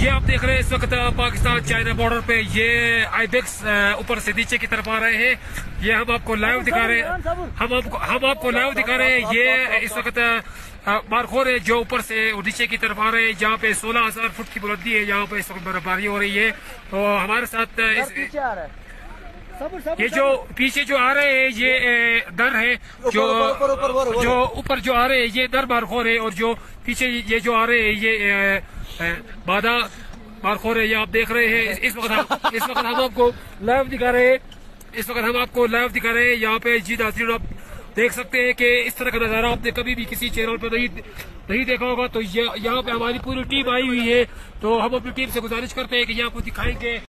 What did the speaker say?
ये आप देख रहे हैं इस वक्त पाकिस्तान चाइना बॉर्डर पे ये आइबेक्स ऊपर से नीचे की तरफ आ रहे हैं। ये हम आपको लाइव दिखा रहे हैं, हम आपको लाइव दिखा रहे हैं। ये इस वक्त मार्खोर है जो ऊपर से नीचे की तरफ आ रहे हैं, जहाँ पे 16,000 फुट की बुलंदी है। यहाँ पे इस वक्त बर्फबारी हो रही है। तो हमारे साथ ये जो पीछे जो आ रहे हैं ये दर है, जो ऊपर जो आ रहे हैं ये दर मार्खोर है, और जो पीछे ये जो आ रहे हैं ये बादा मार्खोर है। ये आप देख रहे हैं। इस वक्त हम आपको लाइव दिखा रहे हैं। यहाँ पे जी नाज़रीन आप देख सकते हैं कि इस तरह का नजारा आपने कभी भी किसी चैनल पर नहीं देखा होगा। तो यहाँ पे हमारी पूरी टीम आई हुई है। तो हम अपनी टीम से गुजारिश करते हैं कि ये आपको दिखाएंगे।